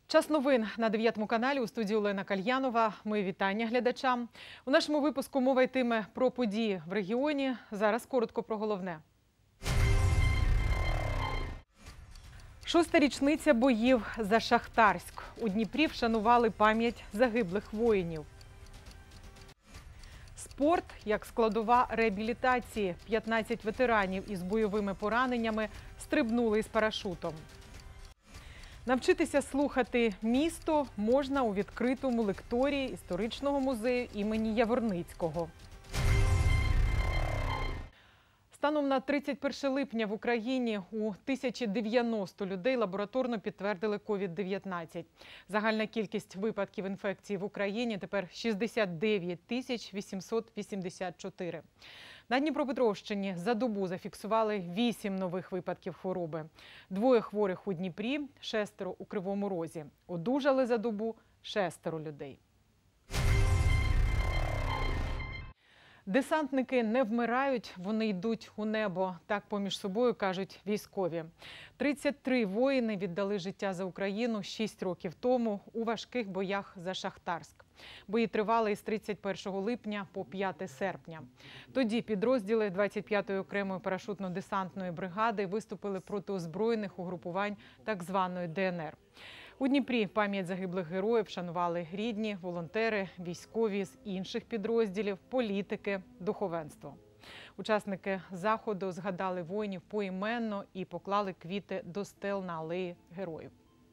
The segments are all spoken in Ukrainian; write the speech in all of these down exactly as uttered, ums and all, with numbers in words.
Час новин на дев'ятому каналі. У студії Олена Кальянова. Мої вітання глядачам. У нашому випуску мова йтиме про події в регіоні. Зараз коротко про головне. Шоста річниця боїв за Шахтарськ. У Дніпрі вшанували пам'ять загиблих воїнів. Спорт як складова реабілітації. п'ятнадцять ветеранів із бойовими пораненнями стрибнули із парашутом. Навчитися слухати місто можна у відкритому лекторії історичного музею імені Яворницького. Станом на тридцять перше липня в Україні у тисячі дев'яносто людей лабораторно підтвердили ковід дев'ятнадцять. Загальна кількість випадків інфекції в Україні тепер шістдесят дев'ять тисяч вісімсот вісімдесят чотири. На Дніпропетровщині за добу зафіксували вісім нових випадків хвороби. Двоє хворих у Дніпрі, шестеро у Кривому Розі. Одужали за добу шестеро людей. Десантники не вмирають, вони йдуть у небо. Так поміж собою кажуть військові. тридцять три воїни віддали життя за Україну шість років тому у важких боях за Шахтарськ. Бої тривали із тридцять першого липня по п'яте серпня. Тоді підрозділи двадцять п'ятої окремої парашутно-десантної бригади виступили проти озброєних угрупувань так званої Де Ен Ер. У Дніпрі пам'ять загиблих героїв вшанували рідні, волонтери, військові з інших підрозділів, політики, духовенство. Учасники заходу згадали воїнів поіменно і поклали квіти до стел на алеї героїв.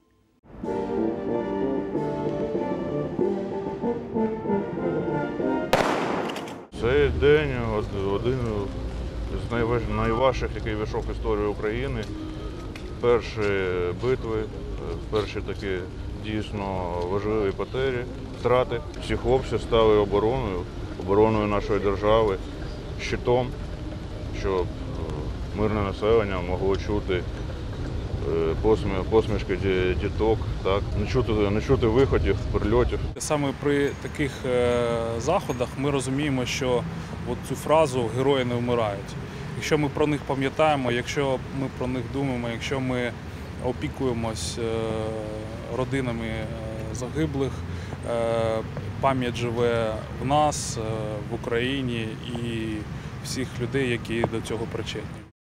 Цей день один з найважчих, який війшов в історію України. Перші битви, перші такі дійсно важливі потері, втрати. Всі хлопці стали обороною, обороною нашої держави, щитом, щоб мирне населення могло чути посмішки діток, так, не чути, не чути виходів, прильотів. Саме при таких заходах ми розуміємо, що от цю фразу «герої не вмирають». Якщо ми про них пам'ятаємо, якщо ми про них думаємо, якщо ми опікуємось родинами загиблих, пам'ять живе в нас, в Україні і всіх людей, які до цього причетні.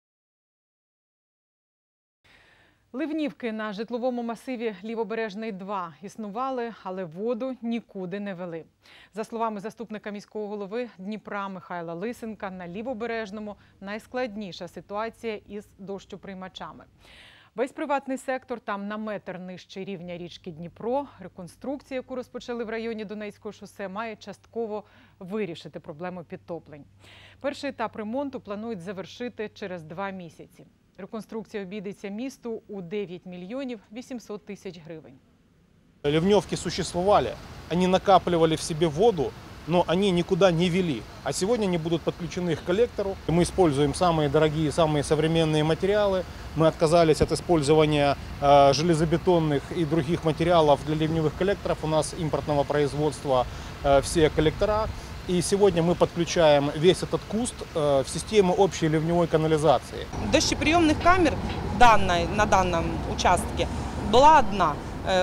Ливнівки на житловому масиві Лівобережний два існували, але воду нікуди не вели. За словами заступника міського голови Дніпра Михайла Лисенка, на Лівобережному найскладніша ситуація із дощоприймачами. Весь приватний сектор там на метр нижче рівня річки Дніпро. Реконструкція, яку розпочали в районі Донецького шосе, має частково вирішити проблему підтоплень. Перший етап ремонту планують завершити через два місяці. Реконструкція обійдеться місту у дев'ять мільйонів вісімсот тисяч гривень. Ливневки существовали, они накапливали в себе воду, но они никуда не вели. А сегодня они будут подключены к коллектору. Мы используем самые дорогие, самые современные материалы. Мы отказались от использования э, железобетонных и других материалов для ливневых коллекторов. У нас импортного производства э, все коллектора. И сегодня мы подключаем весь этот куст в систему общей ливневой канализации. Дощеприемных камер данной, на данном участке была одна.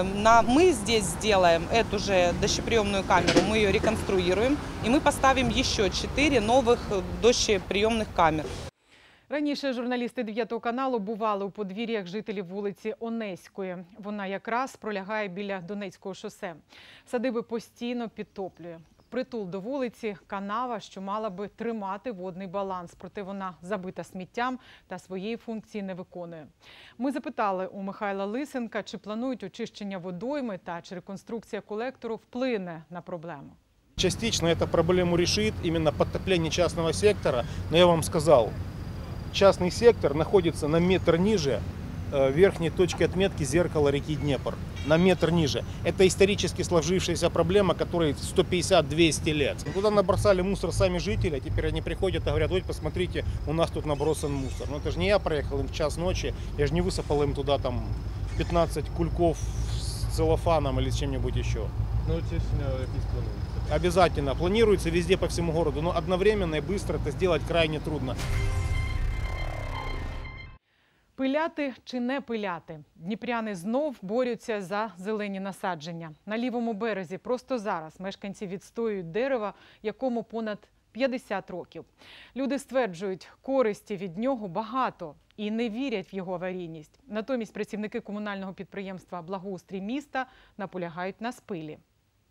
Мы здесь сделаем эту же дощеприемную камеру, мы ее реконструируем, и мы поставим еще четыре новых дощеприемных камер. Раніше журналісти дев'ятого каналу бували у подвір'ях жителів вулиці Онеської. Вона якраз пролягає біля Донецького шосе. Садиби постійно підтоплює. Притул до вулиці – канава, що мала би тримати водний баланс, проте вона забита сміттям та своєї функції не виконує. Ми запитали у Михайла Лисенка, чи планують очищення водойми та чи реконструкція колектору вплине на проблему. Частично эту проблему решит именно подтопление частного сектора, но я вам сказал, частный сектор находится на метр ниже верхней точки отметки зеркала реки Днепр. На метр ниже. Это исторически сложившаяся проблема, которой сто пятьдесят — двести лет. Туда набросали мусор сами жители, а теперь они приходят и говорят: вот посмотрите, у нас тут набросан мусор. Но это же не я проехал им в час ночи, я же не высыпал им туда там пятнадцать кульков с целлофаном или с чем-нибудь еще. Ну, очищение якісь планується? Обязательно. Планируется везде по всему городу, но одновременно и быстро это сделать крайне трудно. Пиляти чи не пиляти? Дніпряни знов борються за зелені насадження. На лівому березі просто зараз мешканці відстоюють дерева, якому понад п'ятдесят років. Люди стверджують, користі від нього багато і не вірять в його аварійність. Натомість працівники комунального підприємства «Благоустрій міста» наполягають на спилі.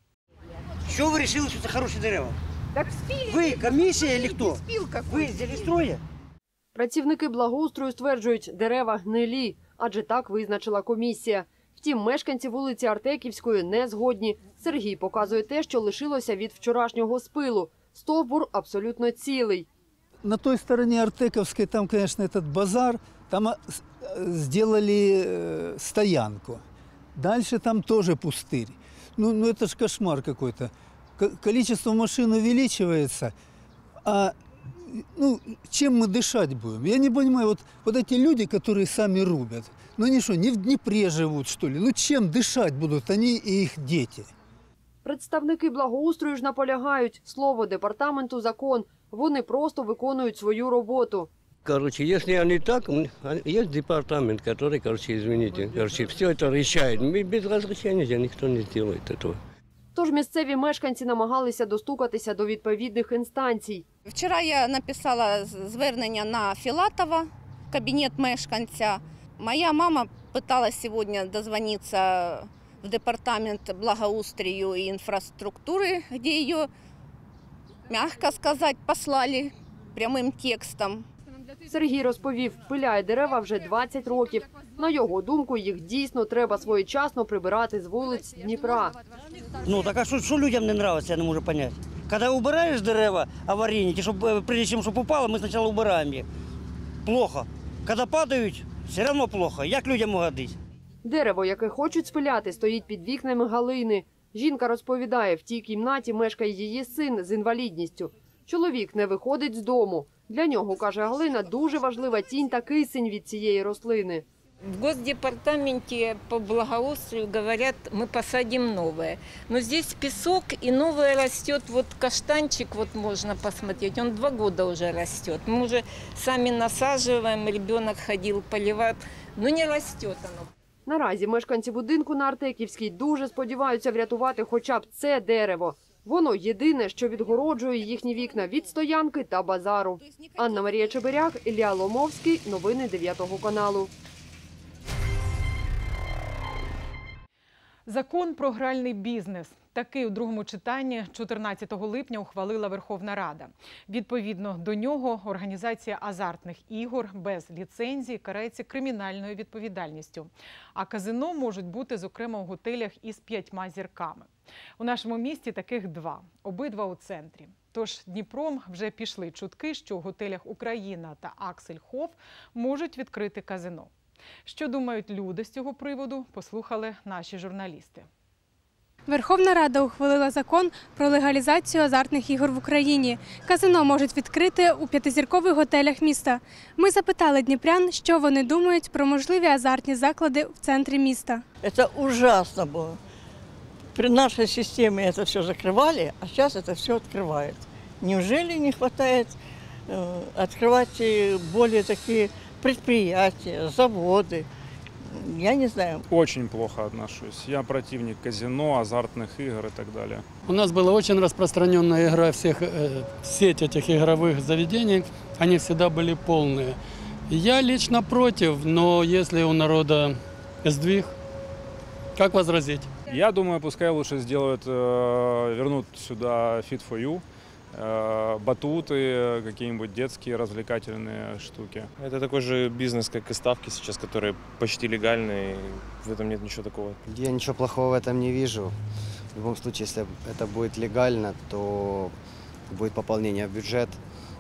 Що ви вирішили, що це хороші дерева? Так спілі. Ви комісія чи хто? Спілка. Ви землеустроя? Працівники благоустрою стверджують, дерева гнилі, адже так визначила комісія. Втім, мешканці вулиці Артеківської не згодні. Сергій показує те, що лишилося від вчорашнього спилу. Стовбур абсолютно цілий. На той стороне Артековской, там, конечно, этот базар, там сделали стоянку. Дальше там тоже пустырь. Ну, ну это ж кошмар какой-то. Количество машин увеличивается, а ну, чем мы дышать будем? Я не понимаю, вот, вот эти люди, которые сами рубят, ну они что, не в Днепре живут, что ли? Ну чем дышать будут они и их дети? Представники благоустрою ж наполягають. Слово департаменту – закон. Вони просто виконують свою роботу. Короче, если они так, есть департамент, который, короче, извините, короче, все это решает. Без разрешения никто не сделает этого. Тож місцеві мешканці намагалися достукатися до відповідних інстанцій. Вчора я написала звернення на Філатова, кабінет мешканця. Моя мама пыталась сьогодні дозвонитися в департамент благоустрою и инфраструктуры, где ее, мягко сказать, послали прямым текстом. Сергій розповів, пиляє дерева вже двадцять років. На його думку, їх дійсно треба своєчасно прибирати з вулиць Дніпра. Ну так а що, що людям не подобається, я не можу зрозуміти. Коли убираєш дерева аварійні, щоб, прежде чим щоб упало, ми спочатку убираємо їх. Плохо. Коли падають, все одно плохо. Як людям угодити? Дерево, яке хочуть спиляти, стоїть під вікнами Галини. Жінка розповідає, в тій кімнаті мешкає її син з інвалідністю. Чоловік не виходить з дому. Для нього, каже Галина, дуже важлива тінь та кисень від цієї рослини. В Госдепартаменте по благоустрою говорят, мы посадим новое. Но здесь песок, и новое растет. Вот каштанчик, вот можно посмотреть, он два года уже растет. Мы уже сами насаживаем, ребенок ходил, поливает, но не растет оно. Наразі мешканці будинку на Артеківській дуже сподіваються врятувати хоча б це дерево. Воно єдине, що відгороджує їхні вікна від стоянки та базару. Анна-Марія Чебиряк, Ілля Ломовський. Новини дев'ятого каналу. Закон про гральний бізнес. Такий у другому читанні чотирнадцятого липня ухвалила Верховна Рада. Відповідно до нього організація азартних ігор без ліцензії карається кримінальною відповідальністю. А казино можуть бути, зокрема, у готелях із п'ятьма зірками. У нашому місті таких два, обидва у центрі. Тож Дніпром вже пішли чутки, що у готелях «Україна» та «Аксель-Хофф» можуть відкрити казино. Що думають люди з цього приводу, послухали наші журналісти. Верховна Рада ухвалила закон про легалізацію азартних ігор в Україні. Казино можуть відкрити у п'ятизіркових готелях міста. Ми запитали дніпрян, що вони думають про можливі азартні заклади в центрі міста. Це ужасно було. При нашей системе это все закрывали, а сейчас это все открывают. Неужели не хватает э, открывать более такие предприятия, заводы? Я не знаю. Очень плохо отношусь. Я противник казино, азартных игр и так далее. У нас была очень распространенная игра всех, э, сеть этих игровых заведений. Они всегда были полные. Я лично против, но если у народа сдвиг, как возразить? Я думаю, пускай лучше сделают, э, вернут сюда Fit for You, э, батуты, какие-нибудь детские развлекательные штуки. Это такой же бизнес, как и ставки сейчас, которые почти легальные, в этом нет ничего такого. Я ничего плохого в этом не вижу. В любом случае, если это будет легально, то будет пополнение в бюджет.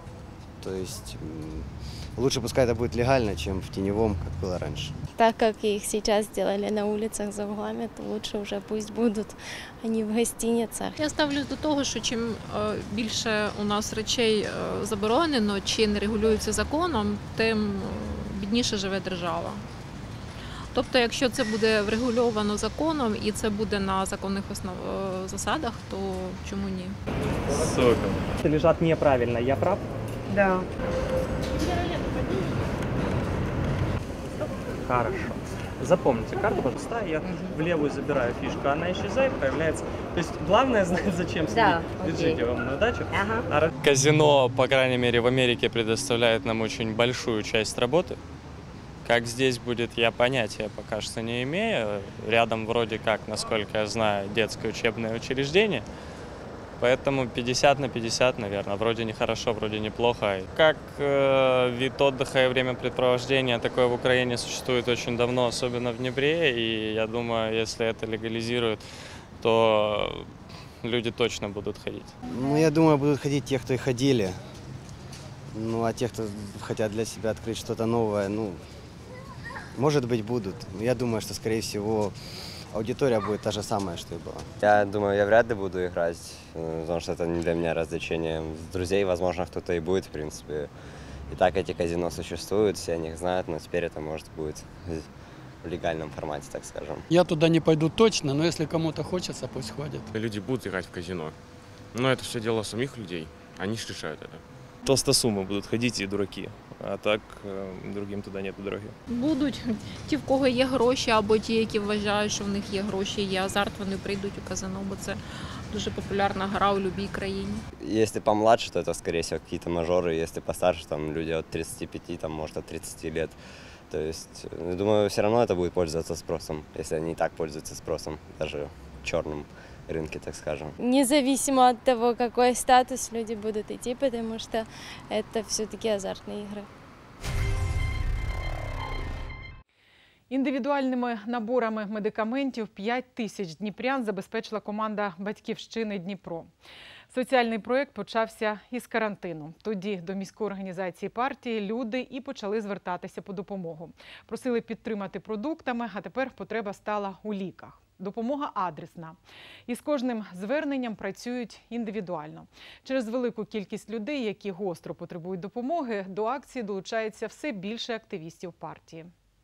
То есть лучше пускай это будет легально, чем в теневом, как было раньше. Так как их сейчас сделали на улицах за углами, то лучше уже пусть будут они в гостиницах. Я ставлюсь до того, що чим більше у нас речей заборонено чи не регулюються законом, тим бідніше живе держава. Тобто, якщо це буде врегульовано законом і це буде на законних основ... засадах, то чому ні? Супер. Лежат неправильно, я прав? Да. Хорошо. Запомните карту, пожалуйста. Я в левую забираю фишку, она исчезает, появляется. То есть главное знать, зачем следить. Да, Держите вам на удачу. Ага. Казино, по крайней мере, в Америке предоставляет нам очень большую часть работы. Как здесь будет, я понятия пока что не имею. Рядом вроде как, насколько я знаю, детское учебное учреждение. Поэтому пятьдесят на пятьдесят, наверное. Вроде нехорошо, вроде неплохо. Как э, вид отдыха и времяпрепровождения, такое в Украине существует очень давно, особенно в Днепре. И я думаю, если это легализируют, то люди точно будут ходить. Ну, я думаю, будут ходить те, кто и ходили. Ну, а те, кто хотят для себя открыть что-то новое, ну, может быть, будут. Я думаю, что, скорее всего, аудитория будет та же самая, что и была. Я думаю, я вряд ли буду играть, потому что это не для меня развлечение. С друзей, возможно, кто-то и будет, в принципе. И так эти казино существуют, все о них знают, но теперь это может будет в легальном формате, так скажем. Я туда не пойду точно, но если кому-то хочется, пусть ходят. Люди будут играть в казино, но это все дело самих людей, они же решают это. Толстосумы будут ходить и дураки, а так другим туди нет дороги. Будуть ті, в кого є гроші, або ті, які вважають, що в них є гроші, є азарт, вони прийдуть у казино, бо це дуже популярна гра у будь-якій країні. Если помладше, то это, скорее всего, какие-то мажоры, если постарше, там люди от тридцати пяти, там, может, от тридцати лет. То есть, я думаю, все равно это будет пользоваться спросом, если они и так пользуются спросом, даже черным рынке, так скажем. Независимо от того, какой статус люди будут идти, потому что это все-таки азартные игры. Індивідуальними наборами медикаментів п'ять тисяч дніпрян забезпечила команда «Батьківщини Дніпро». Соціальний проєкт почався із карантину. Тоді до міської організації партії люди і почали звертатися по допомогу. Просили підтримати продуктами, а тепер потреба стала у ліках. Допомога адресна. І з кожним зверненням працюють індивідуально. Через велику кількість людей, які гостро потребують допомоги, до акції долучається все більше активістів партії.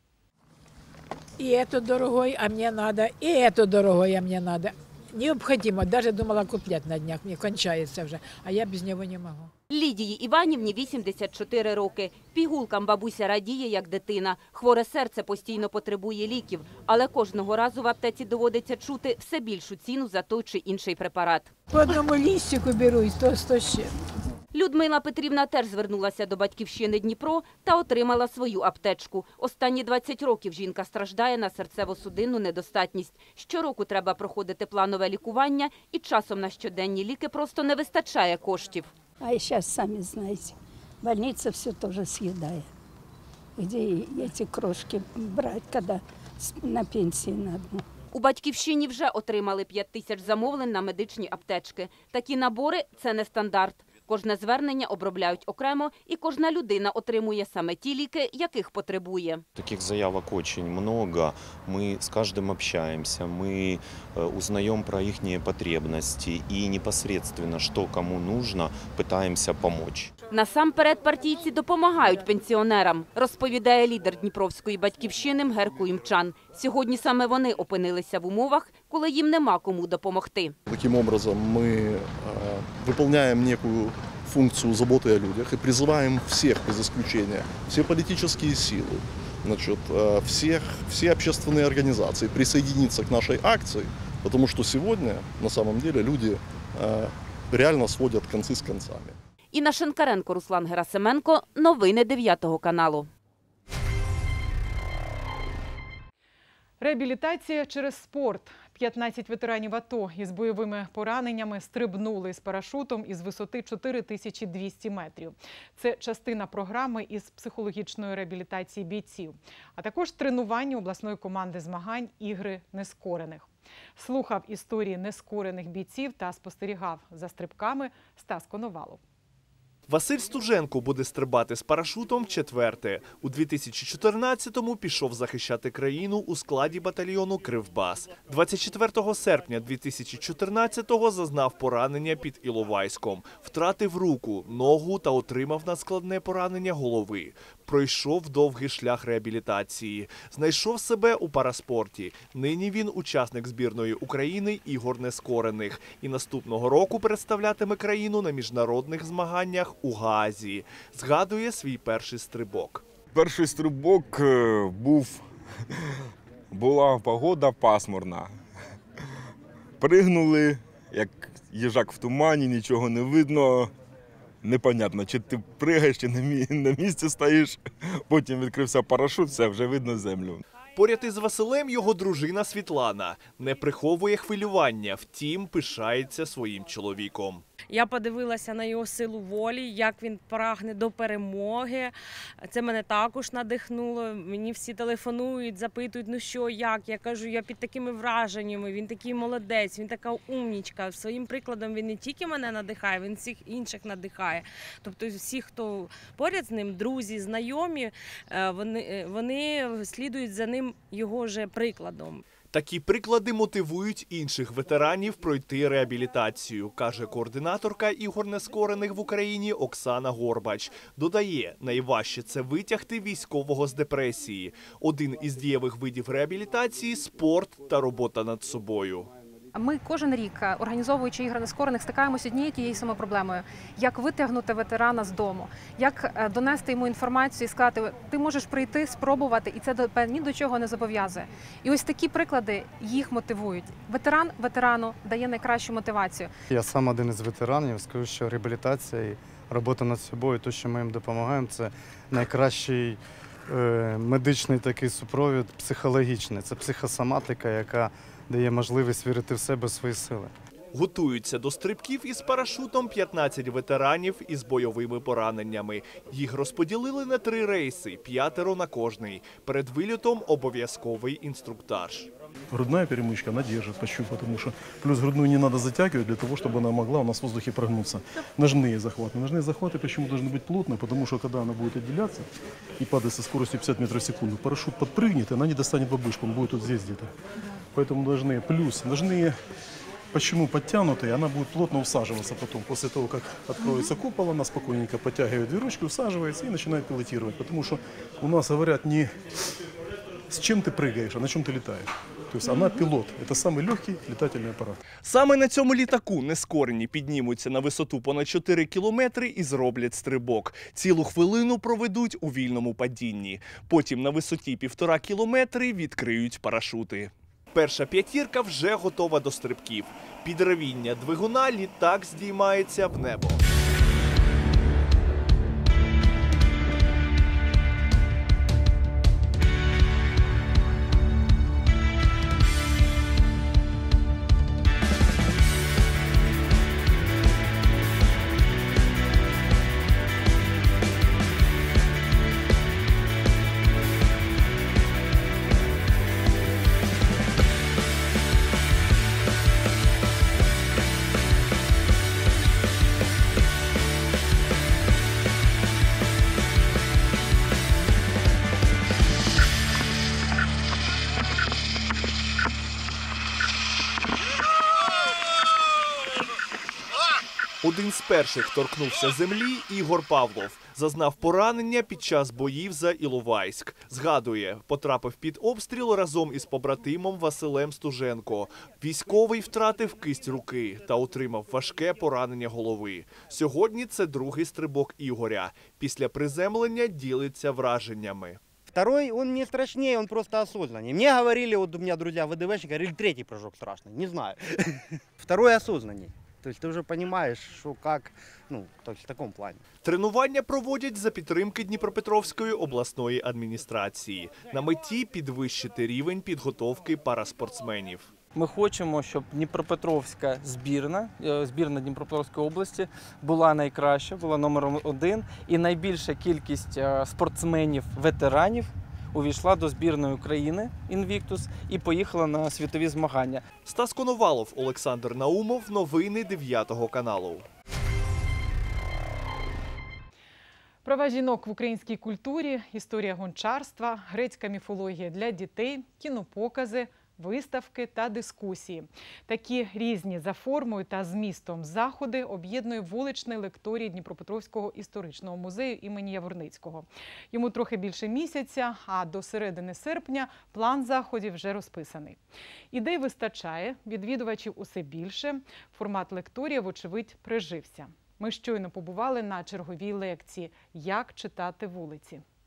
И это дорогой, а мне надо, и это дорогой, а мне надо. Необходимо. Даже думала куплять на днях, мне кончается вже, а я без нього не можу. Лідії Іванівні вісімдесят чотири роки. Пігулкам бабуся радіє, як дитина. Хворе серце постійно потребує ліків, але кожного разу в аптеці доводиться чути все більшу ціну за той чи інший препарат. По одному лістику беру і сто сто ще. Людмила Петрівна теж звернулася до «Батьківщини Дніпро» та отримала свою аптечку. Останні двадцять років жінка страждає на серцево-судинну недостатність. Щороку треба проходити планове лікування і часом на щоденні ліки просто не вистачає коштів. А зараз, самі знаєте, больниця все теж з'їдає. Де ці крошки брати, коли на пенсії треба. У «Батьківщині» вже отримали п'ять тисяч замовлень на медичні аптечки. Такі набори – це не стандарт. Кожне звернення обробляють окремо, і кожна людина отримує саме ті ліки, яких потребує. Таких заявок очень много. Мы с каждым общаемся, мы узнаем про их потребности и непосредственно, что кому нужно, пытаемся помочь. Насамперед партійці допомагають пенсіонерам, розповідає лідер Дніпровської «Батьківщини» Мгер Куїмчан. Сьогодні саме вони опинилися в умовах, коли їм нема кому допомогти. Таким образом, мы выполняем некую функцию заботы о людях и призываем всех, без исключения, все политические силы, значит, всех, все общественные организации присоединиться к нашей акции, потому что сегодня, на самом деле, люди реально сводят концы с концами. Інна Шинкаренко, Руслан Герасименко. Новини дев'ятого каналу. Реабілітація через спорт. п'ятнадцять ветеранів АТО із бойовими пораненнями стрибнули з парашутом із висоти чотири тисячі двісті метрів. Це частина програми із психологічної реабілітації бійців, а також тренування обласної команди змагань «Ігри нескорених». Слухав історії нескорених бійців та спостерігав за стрибками Стас Коновалов. Василь Стуженко буде стрибати з парашутом вчетверте. У дві тисячі чотирнадцятому пішов захищати країну у складі батальйону «Кривбас». двадцять четвертого серпня дві тисячі чотирнадцятого зазнав поранення під Іловайськом. Втратив руку, ногу та отримав надскладне поранення голови. Пройшов довгий шлях реабілітації. Знайшов себе у параспорті. Нині він учасник збірної України «Ігор нескорених». І наступного року представлятиме країну на міжнародних змаганнях у Гаазі. Згадує свій перший стрибок. Перший стрибок був Була погода пасмурна. Пригнули, як їжак в тумані, нічого не видно. Непонятно, чи ти пригаєш, чи на місці стоїш. Потім відкрився парашут, все, вже видно землю. Поряд із Василем його дружина Світлана не приховує хвилювання, втім пишається своїм чоловіком. Я подивилася на його силу волі, як він прагне до перемоги. Це мене також надихнуло. Мені всі телефонують, запитують, ну що, як. Я кажу, я під такими враженнями, він такий молодець, він така умнічка. Своїм прикладом він не тільки мене надихає, він всіх інших надихає. Тобто всі, хто поряд з ним, друзі, знайомі, вони, вони слідують за ним його же прикладом. Такі приклади мотивують інших ветеранів пройти реабілітацію, каже координаторка ігор нескорених в Україні Оксана Горбач. Додає, найважче – це витягти військового з депресії. Один із дієвих видів реабілітації – спорт та робота над собою. Ми кожен рік, організовуючи ігри нескорених, стикаємося з однією тією самою проблемою. Як витягнути ветерана з дому, як донести йому інформацію і сказати, ти можеш прийти, спробувати, і це ні до чого не зобов'язує. І ось такі приклади їх мотивують. Ветеран ветерану дає найкращу мотивацію. Я сам один із ветеранів, скажу, що реабілітація і робота над собою, те, що ми їм допомагаємо, це найкращий е, медичний такий супровід, психологічний. Це психосоматика, яка дає можливість вірити в себе, в свої сили. Готуються до стрибків із парашутом п'ятнадцять ветеранів із бойовими пораненнями. Їх розподілили на три рейси, п'ятеро на кожний. Перед вильотом обов'язковий інструктаж. Грудная перемычка, она держит по щупу, потому что плюс грудную не надо затягивать для того, чтобы она могла у нас в воздухе прогнуться. Ножные захваты. Ножные захваты почему должны быть плотные? Потому что когда она будет отделяться и падать со скоростью пятьдесят метров в секунду, парашют подпрыгнет, и она не достанет бабушку, он будет вот здесь где-то. Поэтому ножные. Плюс ножные, почему подтянутые, она будет плотно усаживаться потом. После того, как откроется купол, она спокойненько подтягивает две ручки, усаживается и начинает пилотировать. Потому что у нас говорят не с чем ты прыгаешь, а на чем ты летаешь. То есть она пілот. Це самий легкий літательний апарат. Саме на цьому літаку нескорені піднімуться на висоту понад чотири кілометри і зроблять стрибок. Цілу хвилину проведуть у вільному падінні. Потім на висоті півтора кілометри відкриють парашути. Перша п'ятірка вже готова до стрибків. Під ревіння двигуна літак здіймається в небо. Один з перших торкнувся землі Ігор Павлов. Зазнав поранення під час боїв за Іловайськ. Згадує, потрапив під обстріл разом із побратимом Василем Стуженко. Військовий втратив кисть руки та отримав важке поранення голови. Сьогодні це другий стрибок Ігоря. Після приземлення ділиться враженнями. Второй, он не страшнее, он просто осознаннее. Мне говорили, вот у меня друзья ВДВшники, говорили, третий прыжок страшный, не знаю. Второй осознанней. То есть ты уже понимаешь, что как, ну, то есть в таком плане. Тренування проводять за підтримки Дніпропетровської обласної адміністрації. На меті підвищити рівень підготовки параспортсменів. Ми хочемо, щоб Дніпропетровська збірна, збірна Дніпропетровської області була найкраща, була номером один. І найбільша кількість спортсменів-ветеранів увійшла до збірної України «Інвіктус» і поїхала на світові змагання. Стас Коновалов, Олександр Наумов. Новини дев'ятого каналу. Права жінок в українській культурі, історія гончарства, грецька міфологія для дітей, кінопокази, виставки та дискусії. Такі різні за формою та змістом заходи об'єднує вуличний лекторій Дніпропетровського історичного музею імені Яворницького. Йому трохи більше місяця, а до середини серпня план заходів вже розписаний. Ідей вистачає, відвідувачів усе більше, формат лекторія, вочевидь, прижився. Ми щойно побували на черговій лекції «Як читати вулиці».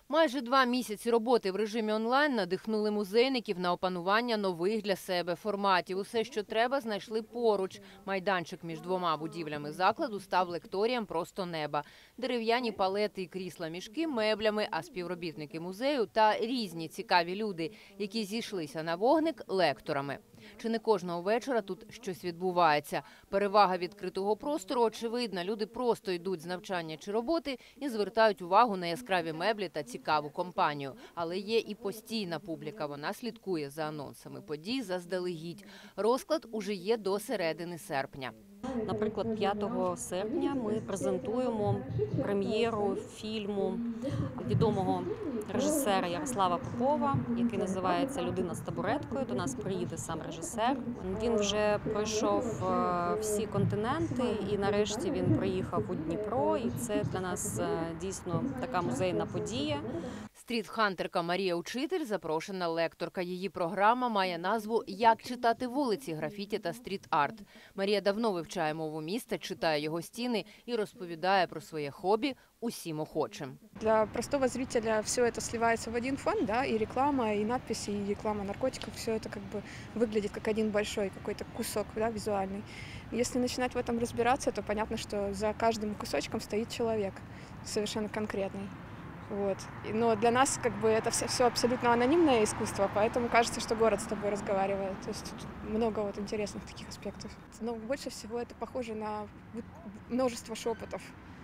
Майже два місяці роботи в режимі онлайн надихнули музейників на опанування нових для себе форматів. Усе, що треба, знайшли поруч. Майданчик між двома будівлями закладу став лекторієм просто неба. Дерев'яні палети і крісла-мішки меблями, а співробітники музею та різні цікаві люди, які зійшлися на вогник, лекторами. Чи не кожного вечора тут щось відбувається? Перевага відкритого простору очевидна. Люди просто йдуть з навчання чи роботи і звертають увагу на яскраві меблі та цікаву компанію. Але є і постійна публіка. Вона слідкує за анонсами подій заздалегідь. Розклад уже є до середини серпня. Наприклад, п'ятого серпня ми презентуємо прем'єру фільму відомого режисера Ярослава Попова, який називається «Людина з табуреткою». До нас приїде сам режисер. Він вже пройшов всі континенти і нарешті він приїхав у Дніпро. І це для нас дійсно така музейна подія. Стріт-хантерка Марія Учитель – запрошена лекторка. Її програма має назву «Як читати вулиці, графіті та стріт-арт». Марія давно вивчає мову міста, читає його стіни і розповідає про своє хобі усім охочим. Для простого зрителя все это сливается в один фон, да, и реклама, и надписи, и реклама наркотиков, все это как бы выглядит как один большой какой-то кусок, да, визуальный. Если начинать в этом разбираться, то понятно, что за каждым кусочком стоит человек совершенно конкретный. Вот. Но для нас как бы это все, все абсолютно анонимное искусство, поэтому кажется, что город с тобой разговаривает. То есть тут много вот интересных таких аспектов. Но больше всего это похоже на множество шепотов,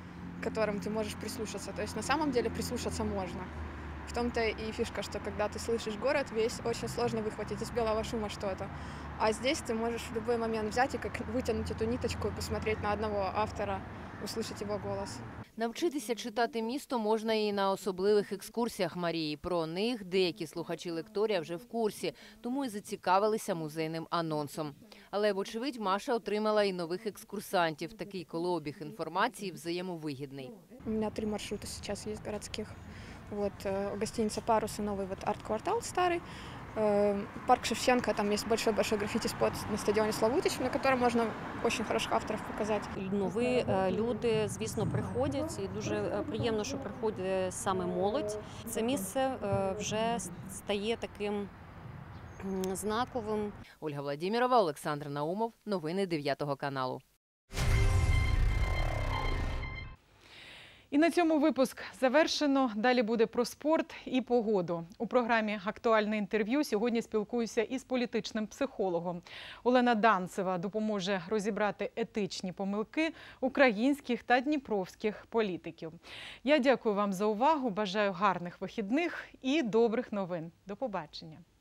к которым ты можешь прислушаться. То есть на самом деле прислушаться можно. В том-то и фишка, что когда ты слышишь город весь, очень сложно выхватить из белого шума что-то. А здесь ты можешь в любой момент взять и как вытянуть эту ниточку и посмотреть на одного автора, услышать его голос. Навчитися читати місто можна і на особливих екскурсіях Марії. Про них деякі слухачі лекторія вже в курсі, тому і зацікавилися музейним анонсом. Але, вочевидь, Маша отримала і нових екскурсантів. Такий колообіг інформації взаємовигідний. У мене три маршрути зараз є городських. Вот, гостиница «Парус» и новый вот арт-квартал старый. Парк Шевченко, там есть большой-большой граффити-спот на стадионе Славутич, на котором можно очень хороших авторов показати. Нові люди, звісно, приходять, і дуже приємно, що приходить саме молодь. Це місце вже стає таким знаковим. Ольга Владимирова, Олександр Наумов. Новини дев'ятого каналу. І на цьому випуск завершено. Далі буде про спорт і погоду. У програмі «Актуальне інтерв'ю» сьогодні спілкуюся із політичним психологом. Олена Данцева допоможе розібрати етичні помилки українських та дніпровських політиків. Я дякую вам за увагу, бажаю гарних вихідних і добрих новин. До побачення.